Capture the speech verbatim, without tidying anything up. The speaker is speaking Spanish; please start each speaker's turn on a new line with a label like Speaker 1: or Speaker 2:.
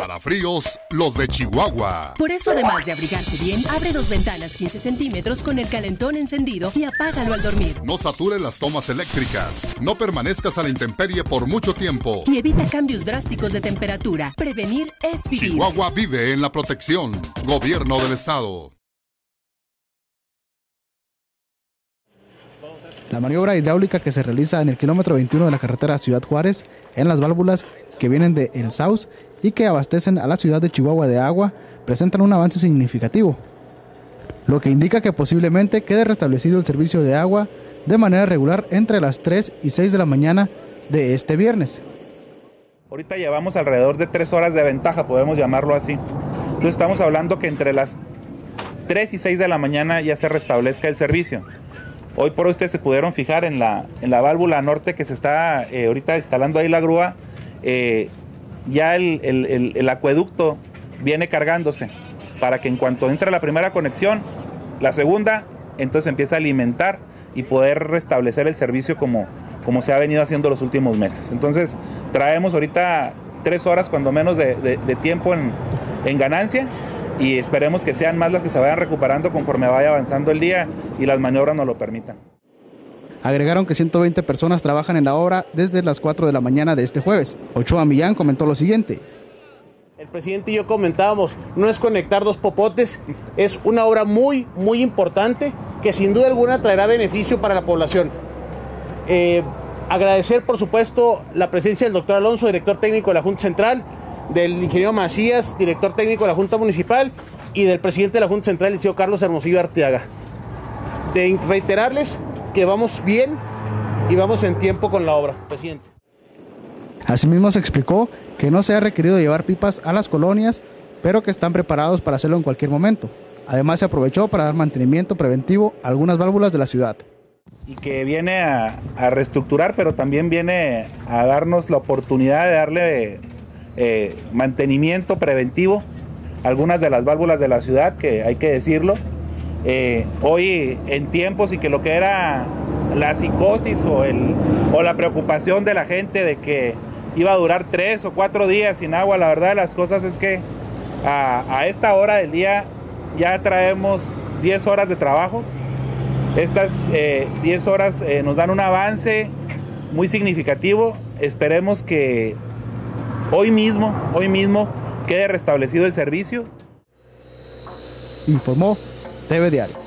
Speaker 1: Para fríos, los de Chihuahua.
Speaker 2: Por eso, además de abrigarte bien, abre dos ventanas quince centímetros con el calentón encendido y apágalo al dormir.
Speaker 1: No satures las tomas eléctricas. No permanezcas a la intemperie por mucho tiempo.
Speaker 2: Y evita cambios drásticos de temperatura. Prevenir es vivir.
Speaker 1: Chihuahua vive en la protección. Gobierno del Estado.
Speaker 3: La maniobra hidráulica que se realiza en el kilómetro veintiuno de la carretera Ciudad Juárez, en las válvulas que vienen de El Saus y que abastecen a la ciudad de Chihuahua de agua, presentan un avance significativo, lo que indica que posiblemente quede restablecido el servicio de agua de manera regular entre las tres y seis de la mañana de este viernes.
Speaker 4: Ahorita llevamos alrededor de tres horas de ventaja, podemos llamarlo así. Entonces estamos hablando que entre las tres y seis de la mañana ya se restablezca el servicio. Hoy por hoy ustedes se pudieron fijar en la, en la válvula norte que se está eh, ahorita instalando ahí la grúa, eh, ya el, el, el, el acueducto viene cargándose para que en cuanto entre la primera conexión, la segunda, entonces empieza a alimentar y poder restablecer el servicio como, como se ha venido haciendo los últimos meses. Entonces traemos ahorita tres horas cuando menos de, de, de tiempo en, en ganancia, y esperemos que sean más las que se vayan recuperando conforme vaya avanzando el día y las maniobras nos lo permitan.
Speaker 3: Agregaron que ciento veinte personas trabajan en la obra desde las cuatro de la mañana de este jueves. Ochoa Millán comentó lo siguiente.
Speaker 5: El presidente y yo comentábamos, no es conectar dos popotes, es una obra muy, muy importante que sin duda alguna traerá beneficio para la población. Eh, agradecer, por supuesto, la presencia del doctor Alonso, director técnico de la Junta Central, del ingeniero Macías, director técnico de la Junta Municipal, y del presidente de la Junta Central, el licenciado Carlos Hermosillo Arteaga. De reiterarles que vamos bien y vamos en tiempo con la obra, presidente.
Speaker 3: Asimismo se explicó que no se ha requerido llevar pipas a las colonias, pero que están preparados para hacerlo en cualquier momento. Además se aprovechó para dar mantenimiento preventivo a algunas válvulas de la ciudad.
Speaker 4: Y que viene a, a reestructurar, pero también viene a darnos la oportunidad de darle eh, mantenimiento preventivo a algunas de las válvulas de la ciudad, que hay que decirlo. Eh, hoy en tiempos y que lo que era la psicosis o, el, o la preocupación de la gente de que iba a durar tres o cuatro días sin agua, la verdad de las cosas es que a, a esta hora del día ya traemos diez horas de trabajo. Estas eh, diez horas eh, nos dan un avance muy significativo. Esperemos que hoy mismo, hoy mismo quede restablecido el servicio.
Speaker 3: Informó T V Diario.